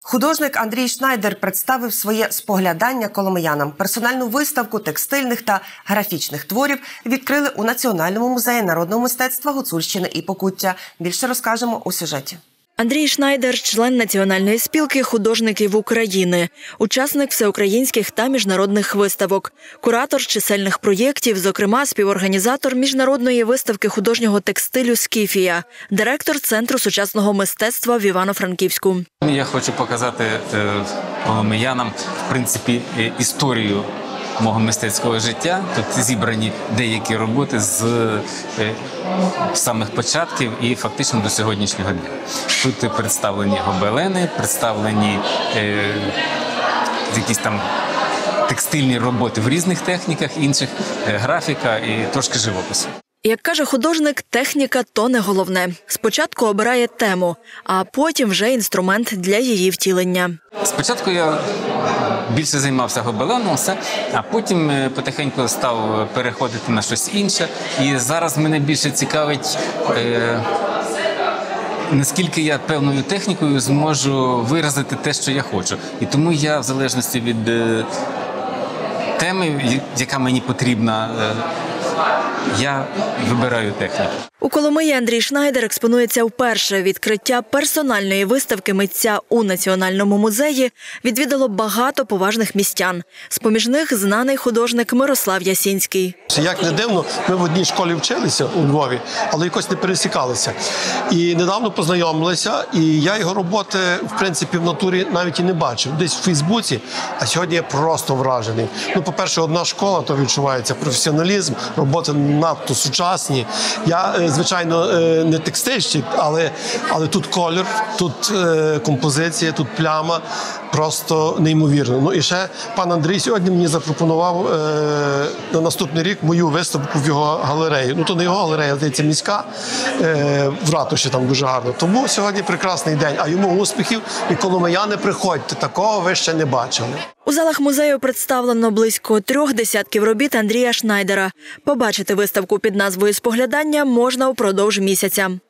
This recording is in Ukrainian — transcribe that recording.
Художник Андрій Шнайдер представив своє споглядання коломиянам. Персональну виставку текстильних та графічних творів відкрили у Національному музеї народного мистецтва Гуцульщини і Покуття. Більше розкажемо у сюжеті. Андрій Шнайдер – член Національної спілки художників України, учасник всеукраїнських та міжнародних виставок, куратор чисельних проєктів, зокрема співорганізатор міжнародної виставки художнього текстилю «Скіфія», директор Центру сучасного мистецтва в Івано-Франківську. Я хочу показати коломиянам, в принципі, історію мого мистецького життя. Тут зібрані деякі роботи з самих початків і фактично до сьогоднішнього дня. Тут представлені гобелени, представлені якісь там текстильні роботи в різних техніках, інших графіка і трошки живопису. Як каже художник, техніка – то не головне. Спочатку обирає тему, а потім вже інструмент для її втілення. Спочатку я більше займався гобеленом, а потім потихеньку став переходити на щось інше. І зараз мене більше цікавить, наскільки я певною технікою зможу виразити те, що я хочу. І тому я, в залежності від теми, яка мені потрібна, я вибираю техніку. У Коломиї Андрій Шнайдер експонується вперше. Відкриття персональної виставки митця у Національному музеї відвідало багато поважних містян. З-поміж них знаний художник Мирослав Ясінський. Як не дивно, ми в одній школі вчилися у Львові, але якось не пересікалися. І недавно познайомилися, і я його роботи, в принципі, в натурі навіть і не бачив. Десь в Фейсбуці, а сьогодні я просто вражений. По-перше, одна школа, то відчувається професіоналізм, роботи надто сучасні. Я, звичайно, не текстильщик, але тут колір, тут композиція, тут пляма. Просто неймовірно. І ще пан Андрій сьогодні мені запропонував на наступний рік мою виставку в його галереї. То не його галерея, здається, міська, в ратуші там дуже гарно. Тому сьогодні прекрасний день, а йому успіхів. І коломияни, приходьте, такого ви ще не бачили. У залах музею представлено близько 3 десятків робіт Андрія Шнайдера. Побачити виставку під назвою «Споглядання» можна упродовж місяця.